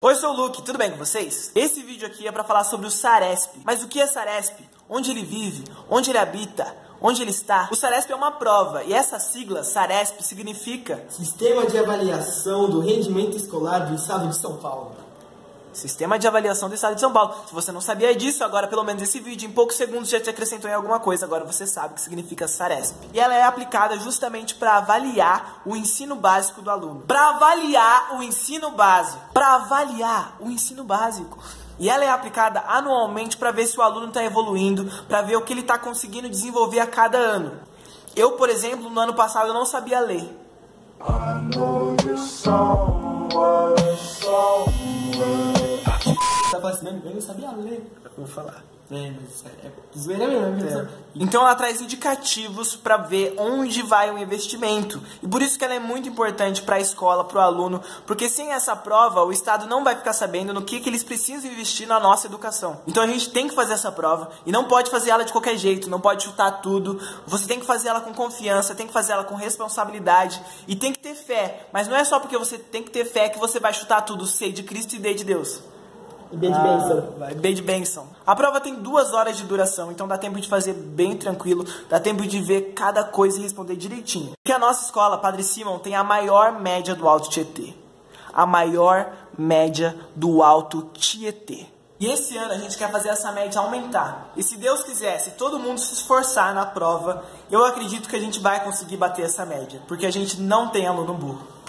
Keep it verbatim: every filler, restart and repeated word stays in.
Oi, eu sou o Luke, tudo bem com vocês? Esse vídeo aqui é para falar sobre o Saresp. Mas o que é Saresp? Onde ele vive? Onde ele habita? Onde ele está? O Saresp é uma prova, e essa sigla, Saresp, significa Sistema de Avaliação do Rendimento Escolar do Estado de São Paulo. Sistema de Avaliação do Estado de São Paulo. Se você não sabia disso, agora pelo menos esse vídeo em poucos segundos já te acrescentou em alguma coisa, agora você sabe o que significa Saresp. E ela é aplicada justamente para avaliar o ensino básico do aluno. Para avaliar o ensino básico. Para avaliar o ensino básico. E ela é aplicada anualmente para ver se o aluno está evoluindo, para ver o que ele está conseguindo desenvolver a cada ano. Eu, por exemplo, no ano passado eu não sabia ler. Tá falando assim mesmo? Eu não sabia ler. Vou falar. É, mas é, é zoeira mesmo. É. Então ela traz indicativos para ver onde vai o investimento. E por isso que ela é muito importante para a escola, para o aluno, porque sem essa prova o Estado não vai ficar sabendo no que, que eles precisam investir na nossa educação. Então a gente tem que fazer essa prova e não pode fazer ela de qualquer jeito, não pode chutar tudo. Você tem que fazer ela com confiança, tem que fazer ela com responsabilidade e tem que ter fé. Mas não é só porque você tem que ter fé que você vai chutar tudo, sei de Cristo e dei de Deus. E B de ah, benção. Vai, B de benção. A prova tem duas horas de duração, então dá tempo de fazer bem tranquilo, dá tempo de ver cada coisa e responder direitinho. Porque a nossa escola, Padre Simão, tem a maior média do Alto Tietê. A maior média do Alto Tietê. E esse ano a gente quer fazer essa média aumentar. E se Deus quiser, se todo mundo se esforçar na prova, eu acredito que a gente vai conseguir bater essa média. Porque a gente não tem aluno burro.